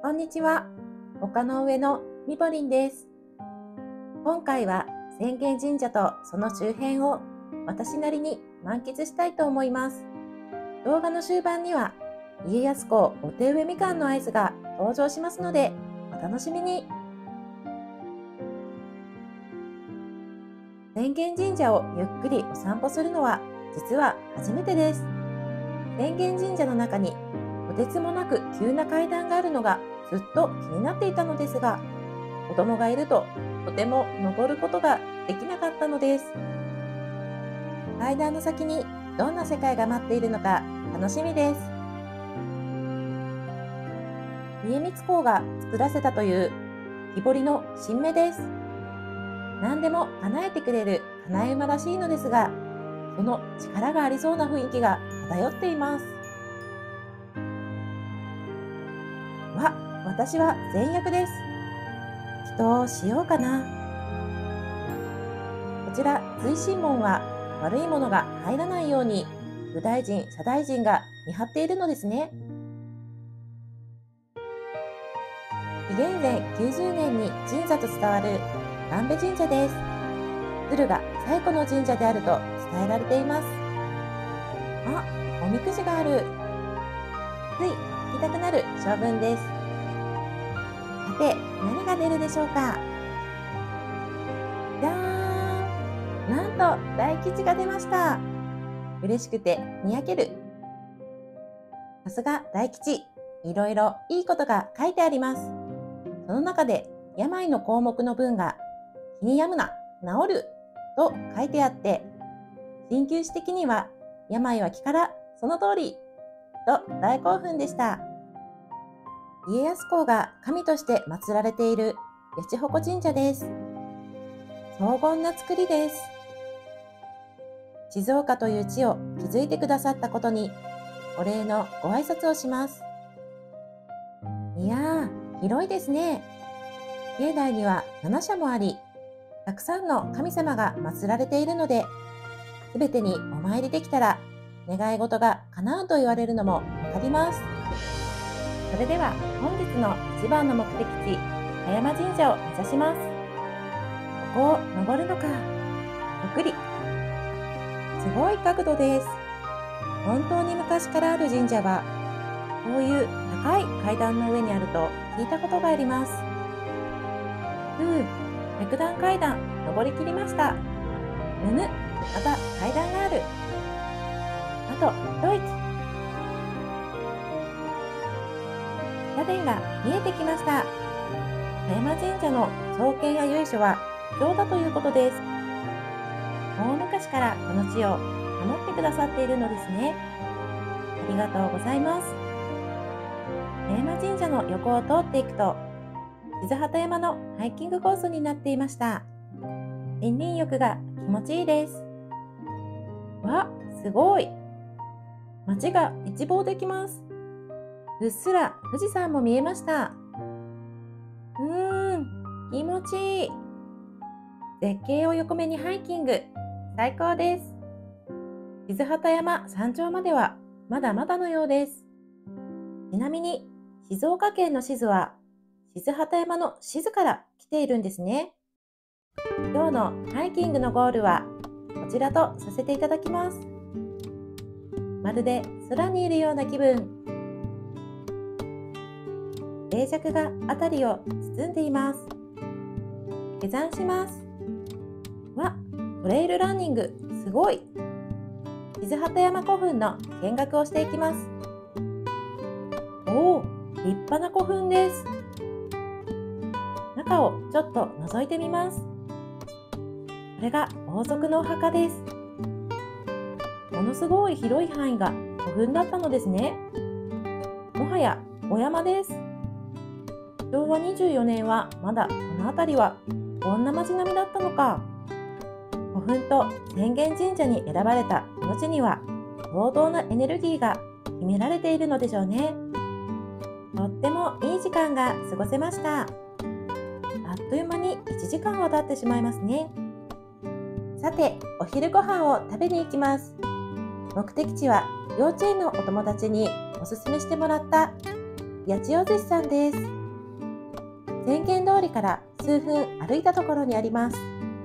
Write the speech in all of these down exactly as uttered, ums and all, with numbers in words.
こんにちは。丘の上のみぼりんです。今回は浅間神社とその周辺を私なりに満喫したいと思います。動画の終盤には家康公お手植えみかんのアイスが登場しますのでお楽しみに。浅間神社をゆっくりお散歩するのは実は初めてです。浅間神社の中にとてつもなく急な階段があるのがずっと気になっていたのですが、子供がいるととても登ることができなかったのです。階段の先にどんな世界が待っているのか楽しみです。家光公が作らせたという木彫りの神目です。何でも叶えてくれる叶え馬らしいのですが、その力がありそうな雰囲気が漂っています。わ、私は善役です。祈祷しようかな。こちら随神門は悪いものが入らないように右大臣、左大臣が見張っているのですね。紀元前きゅうじゅうねんに神社と伝わる神戸神社です。鶴が最古の神社であると伝えられています。あ、おみくじがある。つい引きたくなる性分です。さて、何が出るでしょうか。じゃーん、なんと大吉が出ました。嬉しくてにやける。さすが大吉、いろいろいいことが書いてあります。その中で病の項目の文が気に病むな、治ると書いてあって、鍼灸師的には病は気からその通りと大興奮でした。家康公が神として祀られている八千穂神社です。荘厳な造りです。静岡という地を築いてくださったことにお礼のご挨拶をします。いやー、広いですね。境内にはなな社もあり、たくさんの神様が祀られているので、すべてにお参りできたら願い事が叶うと言われるのもわかります。それでは本日の一番の目的地、葉山神社を目指します。ここを登るのか。ゆっくり。すごい角度です。本当に昔からある神社は、こういう高い階段の上にあると聞いたことがあります。ふう、百段階段登りきりました。むむ、また階段がある。あと一息。社殿が見えてきました。葉山神社の創建や由緒は貴重だということです。大昔からこの地を守ってくださっているのですね。ありがとうございます。葉山神社の横を通っていくと、静畑山のハイキングコースになっていました。森林浴が気持ちいいです。わ、すごい。街が一望できます。うっすら富士山も見えました。うーん、気持ちいい。絶景を横目にハイキング、最高です。静畑山山頂まではまだまだのようです。ちなみに静岡県の静は静畑山の静から来ているんですね。今日のハイキングのゴールはこちらとさせていただきます。まるで空にいるような気分。冷寂が辺りを包んでいます。下山します。わ、トレイルランニング、すごい。静畑山古墳の見学をしていきます。おお、立派な古墳です。中をちょっと覗いてみます。これが王族のお墓です。ものすごい広い範囲が古墳だったのですね。もはやお山です。しょうわにじゅうよねんはまだこの辺りはこんな街並みだったのか。古墳と浅間神社に選ばれたこの地には相当なエネルギーが秘められているのでしょうね。とってもいい時間が過ごせました。あっという間にいちじかんは経ってしまいますね。さて、お昼ご飯を食べに行きます。目的地は幼稚園のお友達におすすめしてもらった八千代寿司さんです。 宣言通りから数分歩いたところにあります。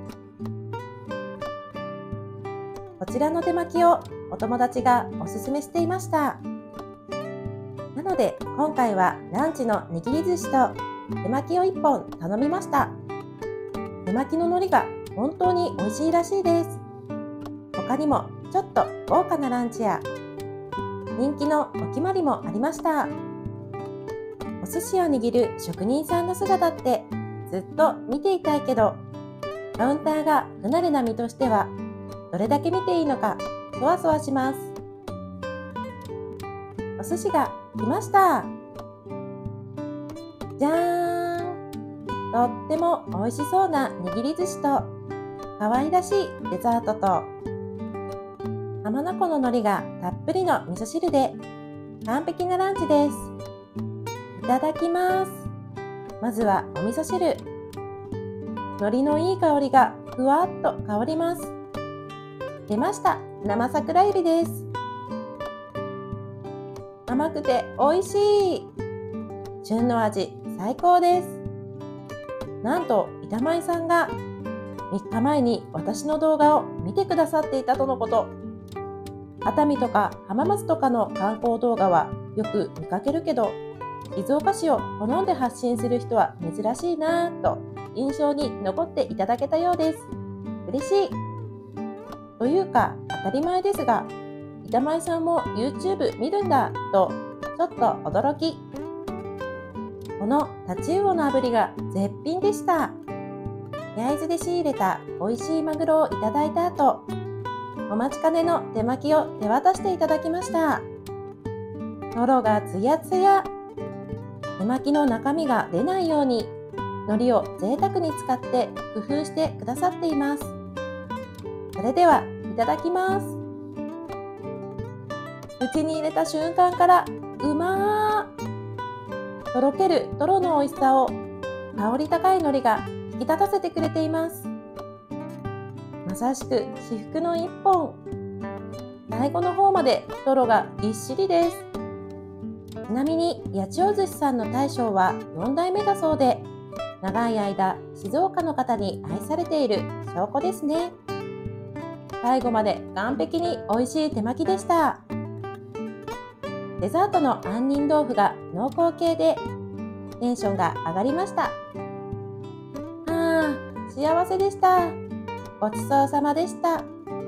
こちらの手巻きをお友達がおすすめしていました。なので今回はランチの握り寿司と手巻きをいっぽん頼みました。手巻きの海苔が本当に美味しいらしいです。他にもちょっと豪華なランチや人気のお決まりもありました。お寿司を握る職人さんの姿ってずっと見ていたいけど、カウンターが不慣れな身としてはどれだけ見ていいのかそわそわします。お寿司が来ました。じゃーん。とっても美味しそうな握り寿司と可愛らしいデザートと浜名湖の海苔がたっぷりの味噌汁で完璧なランチです。いただきます。まずはお味噌汁。海苔のいい香りがふわっと香ります。出ました、生桜エビです。甘くて美味しい。旬の味最高です。なんと板前さんがみっかまえに私の動画を見てくださっていたとのこと。熱海とか浜松とかの観光動画はよく見かけるけど、静岡市を好んで発信する人は珍しいなぁと印象に残っていただけたようです。嬉しい。というか当たり前ですが、板前さんも YouTube 見るんだとちょっと驚き。このタチウオの炙りが絶品でした。焼津で仕入れた美味しいマグロをいただいた後、お待ちかねの手巻きを手渡していただきました。トロがつやつや。手巻きの中身が出ないように海苔を贅沢に使って工夫してくださっています。それではいただきます。口に入れた瞬間からうまー。とろけるトロの美味しさを香り高い海苔が引き立たせてくれています。まさしく至福の一本。最後の方までトロがぎっしりです。ちなみに八千代寿司さんの大将はよんだいめだそうで、長い間静岡の方に愛されている証拠ですね。最後まで完璧に美味しい手巻きでした。デザートの杏仁豆腐が濃厚系でテンションが上がりました。あー、幸せでした。ごちそうさまでした。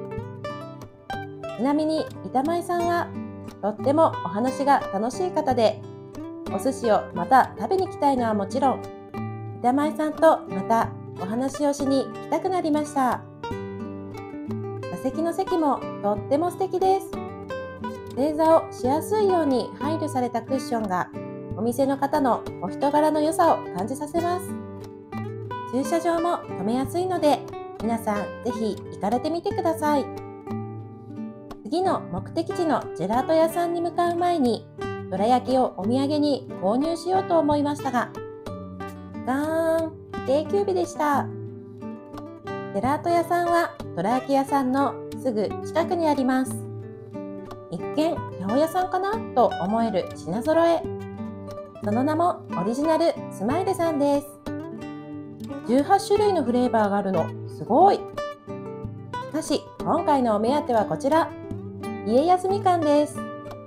ちなみに板前さんはとってもお話が楽しい方で、お寿司をまた食べに来たいのはもちろん、板前さんとまたお話をしに来たくなりました。座席の席もとっても素敵です。正座をしやすいように配慮されたクッションがお店の方のお人柄の良さを感じさせます。駐車場も止めやすいので、皆さんぜひ行かれてみてください。次の目的地のジェラート屋さんに向かう前に、どら焼きをお土産に購入しようと思いましたが、ガーン定休日でした。ジェラート屋さんはどら焼き屋さんのすぐ近くにあります。一見八百屋さんかなと思える品揃え。その名もオリジナルスマイルさんです。じゅうはちしゅるいのフレーバーがあるのすごい。しかし今回のお目当てはこちら、家康みかんです。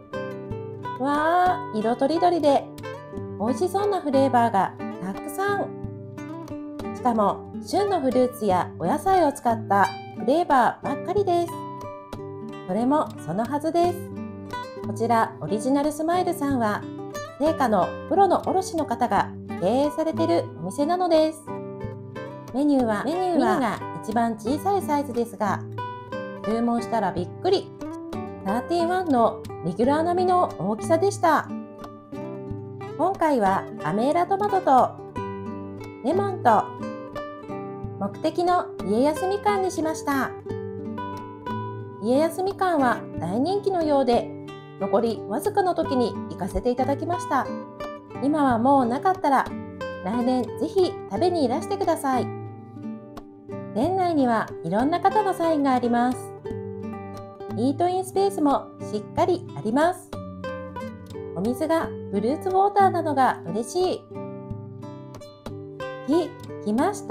わー、色とりどりで美味しそうなフレーバーがたくさん。しかも旬のフルーツやお野菜を使ったフレーバーばっかりです。それもそのはずです。こちらオリジナルスマイルさんは青果のプロの卸の方が経営されているお店なのです。メニューはメニューはが一番小さいサイズですが、注文したらびっくり。さんじゅういちのレギュラー並みの大きさでした。今回はアメーラトマトとレモンと目的の家康みかんにしました。家康みかんは大人気のようで、残りわずかの時に行かせていただきました。今はもうなかったら来年ぜひ食べにいらしてください。店内にはいろんな方のサインがあります。イートインスペースもしっかりあります。お水がフルーツウォーターなどが嬉しい。 き、来ました。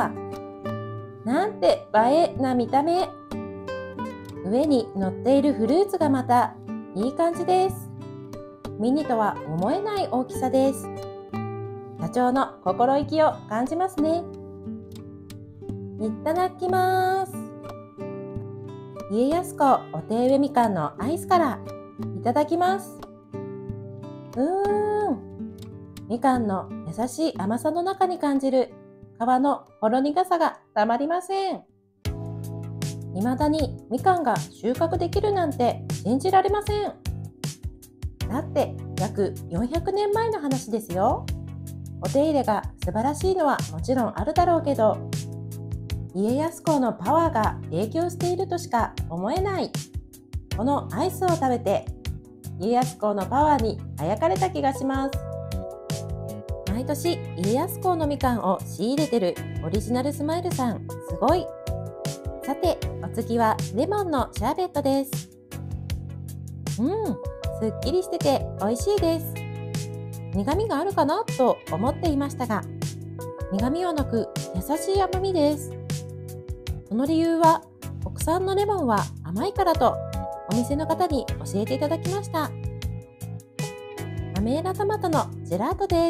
なんて映えな見た目。上に乗っているフルーツがまたいい感じです。ミニとは思えない大きさです。社長の心意気を感じますね。いただきます。家康公お手植えみかんのアイスからいただきます。うーん、みかんの優しい甘さの中に感じる皮のほろ苦さがたまりません。未だにみかんが収穫できるなんて信じられません。だって約よんひゃくねんまえの話ですよ。お手入れが素晴らしいのはもちろんあるだろうけど、家康公のパワーが影響しているとしか思えない。このアイスを食べて家康公のパワーにあやかれた気がします。毎年家康公のみかんを仕入れてるオリジナルスマイルさん、すごい。さて、お次はレモンのシャーベットです。うん、すっきりしてて美味しいです。苦味があるかなと思っていましたが、苦味はなく優しい甘みです。その理由は国産のレモンは甘いからとお店の方に教えていただきました。アメーラトマトのジェラートです。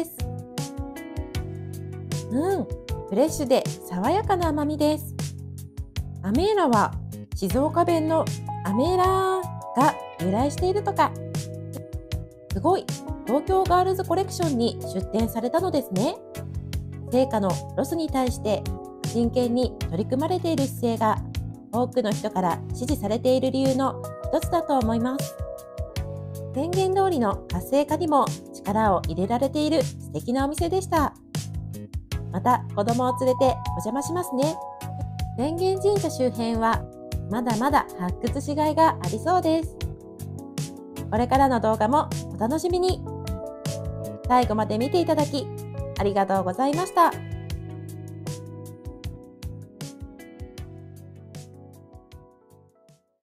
うん、フレッシュで爽やかな甘みです。アメーラは静岡弁のアメーラーが由来しているとか。すごい、東京ガールズコレクションに出展されたのですね。成果のロスに対して真剣に取り組まれている姿勢が多くの人から支持されている理由の一つだと思います。宣言通りの活性化にも力を入れられている素敵なお店でした。また子供を連れてお邪魔しますね。浅間神社周辺はまだまだ発掘しがいがありそうです。これからの動画もお楽しみに。最後まで見ていただきありがとうございました。